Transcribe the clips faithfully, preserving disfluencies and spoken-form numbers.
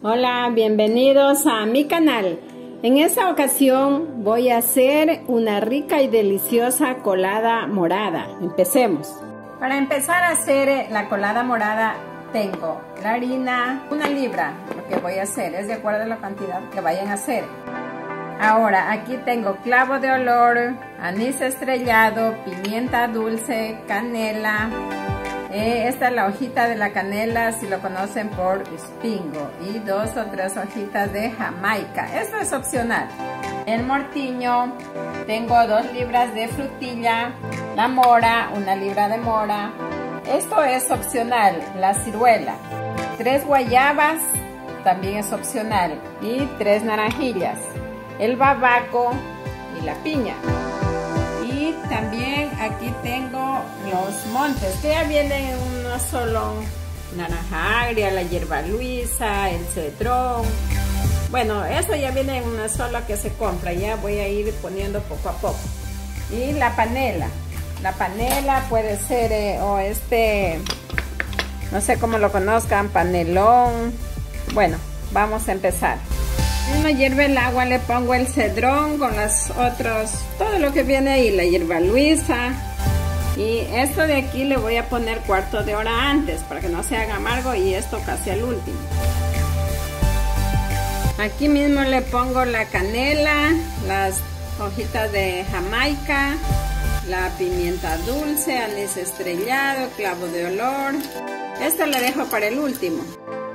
Hola, bienvenidos a mi canal. En esta ocasión voy a hacer una rica y deliciosa colada morada. Empecemos. Para empezar a hacer la colada morada tengo la harina, una libra. Lo que voy a hacer es de acuerdo a la cantidad que vayan a hacer. Ahora aquí tengo clavo de olor, anís estrellado, pimienta dulce, canela. Eh, esta es la hojita de la canela, si lo conocen por espingo, y dos o tres hojitas de jamaica. Esto es opcional. El mortiño, tengo dos libras de frutilla, la mora, una libra de mora. Esto es opcional. La ciruela, tres guayabas, también es opcional, y tres naranjillas, el babaco y la piña. Y también aquí tengo los montes, que ya vienen en uno solo: naranja agria, la hierba luisa, el cedrón. Bueno, eso ya viene en una sola que se compra, ya voy a ir poniendo poco a poco. Y la panela, la panela puede ser, eh, o este, no sé cómo lo conozcan, panelón. Bueno, vamos a empezar. Uno hierve el agua, le pongo el cedrón con los otros, todo lo que viene ahí, la hierba luisa. Y esto de aquí le voy a poner cuarto de hora antes para que no se haga amargo, y esto casi al último. Aquí mismo le pongo la canela, las hojitas de jamaica, la pimienta dulce, anís estrellado, clavo de olor. Esto lo dejo para el último.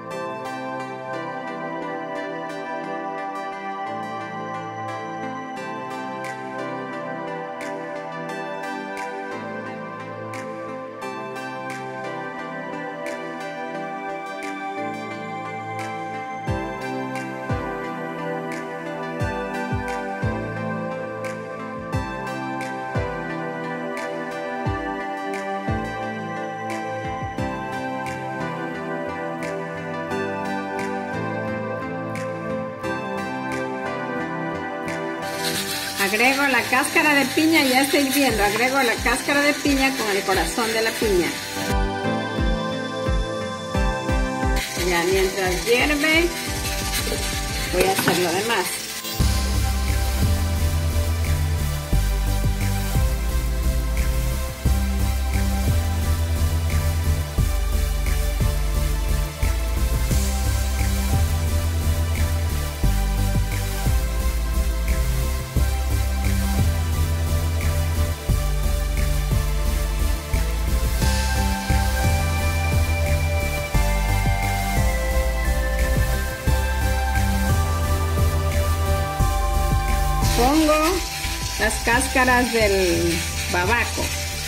Agrego la cáscara de piña, ya está hirviendo. Agrego la cáscara de piña con el corazón de la piña. Ya mientras hierve, voy a hacer lo demás. Pongo las cáscaras del babaco.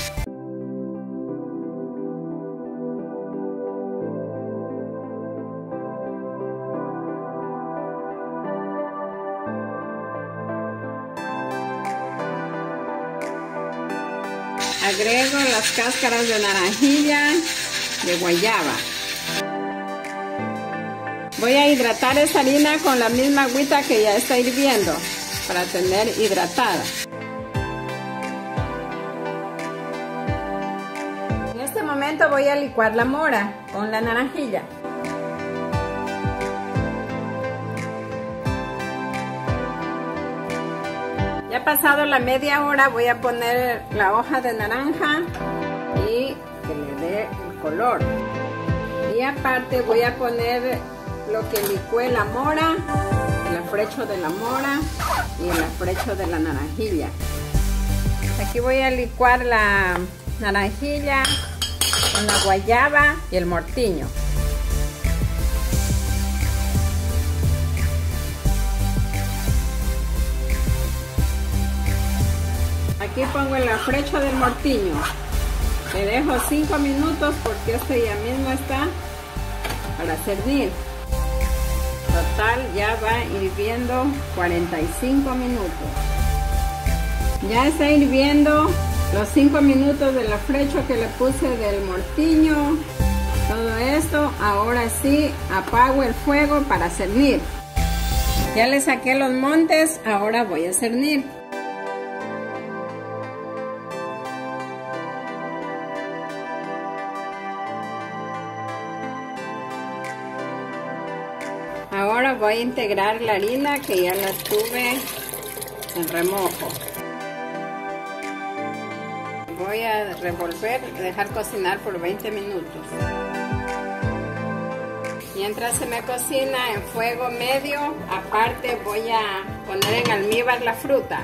Agrego las cáscaras de naranjilla, de guayaba. Voy a hidratar esta harina con la misma agüita que ya está hirviendo, para tener hidratada. En este momento voy a licuar la mora con la naranjilla. Ya pasado la media hora voy a poner la hoja de naranja y que le dé el color. Y aparte voy a poner lo que licué, la mora, el afrecho de la mora y el afrecho de la naranjilla. Aquí voy a licuar la naranjilla con la guayaba y el mortiño. Aquí pongo el afrecho del mortiño. Le dejo cinco minutos porque este ya mismo está para servir. Total, ya va hirviendo cuarenta y cinco minutos. Ya está hirviendo los cinco minutos del afrecho que le puse del mortiño. Todo esto, ahora sí apago el fuego para cernir. Ya le saqué los montes, ahora voy a cernir. Ahora voy a integrar la harina que ya la tuve en remojo. Voy a revolver y dejar cocinar por veinte minutos. Mientras se me cocina en fuego medio, aparte voy a poner en almíbar la fruta.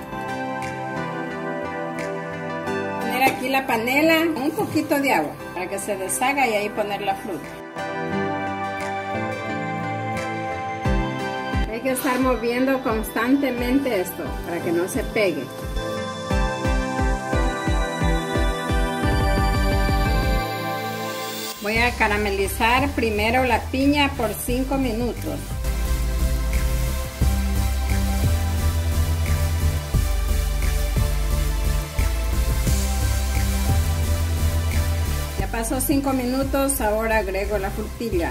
Poner aquí la panela, un poquito de agua para que se deshaga y ahí poner la fruta. Hay que estar moviendo constantemente esto para que no se pegue. Voy a caramelizar primero la piña por cinco minutos. Ya pasó cinco minutos, ahora agrego la frutilla.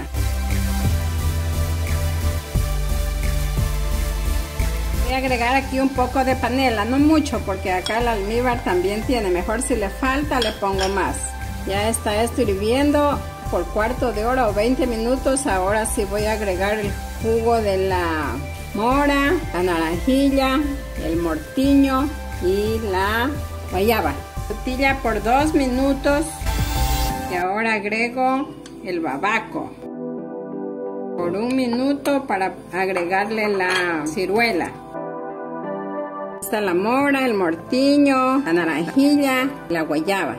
Voy a agregar aquí un poco de panela, no mucho porque acá el almíbar también tiene, mejor si le falta le pongo más. Ya está esto hirviendo por cuarto de hora o veinte minutos. Ahora sí voy a agregar el jugo de la mora, la naranjilla, el mortiño y la guayaba. Frutilla por dos minutos. Y ahora agrego el babaco por un minuto para agregarle la ciruela. Está la mora, el mortiño, la naranjilla, la guayaba.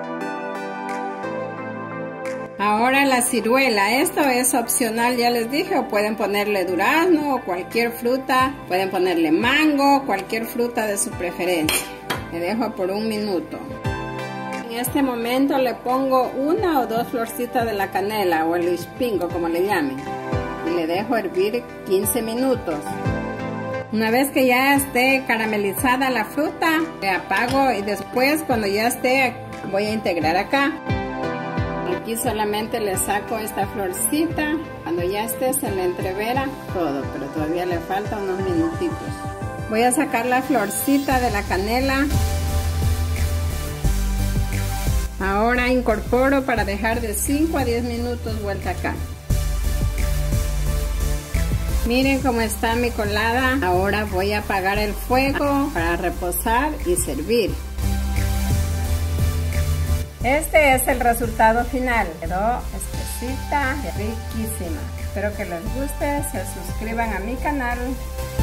Ahora la ciruela, esto es opcional, ya les dije, o pueden ponerle durazno o cualquier fruta, pueden ponerle mango, cualquier fruta de su preferencia. Le dejo por un minuto. En este momento le pongo una o dos florcitas de la canela o el ispingo, como le llamen, y le dejo hervir quince minutos. Una vez que ya esté caramelizada la fruta, le apago y después cuando ya esté voy a integrar acá. Aquí solamente le saco esta florcita, cuando ya esté se le entrevera todo, pero todavía le falta unos minutitos. Voy a sacar la florcita de la canela. Ahora incorporo para dejar de cinco a diez minutos vuelta acá. Miren cómo está mi colada. Ahora voy a apagar el fuego para reposar y servir. Este es el resultado final. Quedó espesita y riquísima. Espero que les guste, se suscriban a mi canal